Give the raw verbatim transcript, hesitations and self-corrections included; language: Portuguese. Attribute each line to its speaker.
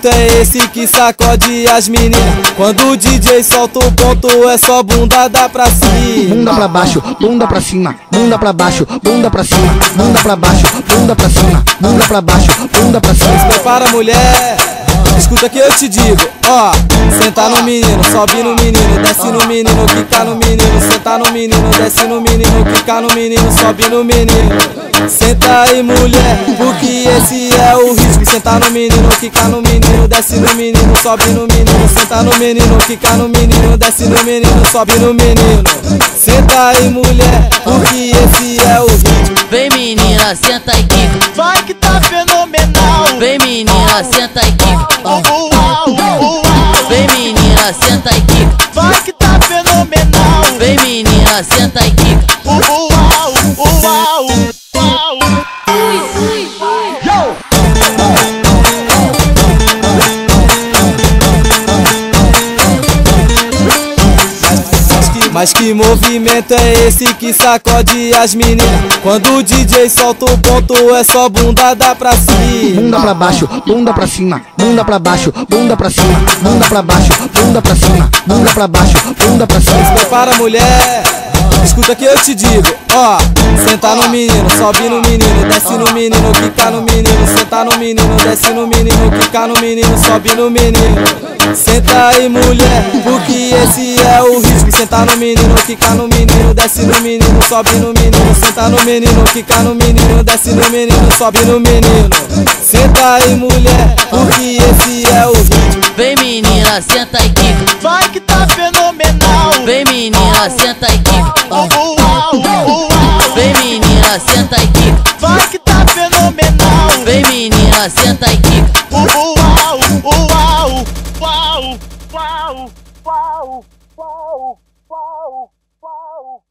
Speaker 1: movimento é esse que sacode as meninas. Quando o D J solta o ponto é só bundada pra cima.
Speaker 2: Bunda pra baixo, bunda pra cima, bunda pra baixo, bunda pra cima, bunda pra baixo, bunda pra cima, bunda pra baixo, bunda pra cima.
Speaker 1: Se prepara, mulher, escuta que eu te digo, ó. Senta no menino, sobe no menino, desce no menino, quica no menino. Senta no menino, desce no menino, quica no menino, sobe no menino. Senta aí, mulher, porque esse é o ritmo. Senta no menino, quica no menino, desce no menino, sobe no menino. Senta no menino, quica no menino, desce no menino, sobe no menino. Senta aí, mulher, porque esse é o ritmo.
Speaker 3: Vem menina, senta e quica,
Speaker 4: Vai que tá fenomenal.
Speaker 3: vem menina, senta e quica,
Speaker 4: Uau, uau.
Speaker 3: vem menina, senta e quica,
Speaker 4: Vai que tá fenomenal.
Speaker 3: vem menina, senta e quica.
Speaker 4: Uau, uau, uau.
Speaker 1: Mas que movimento é esse que sacode as meninas? Quando o D J solta o ponto é só bundada pra cima.
Speaker 2: Bunda pra baixo, bunda pra cima, bunda pra baixo, bunda pra cima, bunda pra baixo, bunda pra cima, bunda pra baixo, bunda pra cima.
Speaker 1: Se prepara, mulher, escuta que eu te digo, ó. Senta no menino, sobe no menino, desce no menino, quica no menino. Senta no menino, desce no menino, quica no menino, sobe no menino. Senta aí, mulher, porque esse é o ritmo. Senta no menino, quica no menino, desce no menino, sobe no menino. Senta no menino, quica no menino, desce no menino, sobe no menino. Senta aí, mulher, porque esse é o ritmo.
Speaker 3: Vem menina, senta e quica,
Speaker 4: Vai que tá fenomenal.
Speaker 3: vem menina, senta e quica,
Speaker 4: Uau, uau.
Speaker 3: vem menina, senta e quica,
Speaker 4: Vai que tá fenomenal.
Speaker 3: vem menina, senta e quica.
Speaker 4: Uau, uau, uau, uau, uau, uau, uau, uau.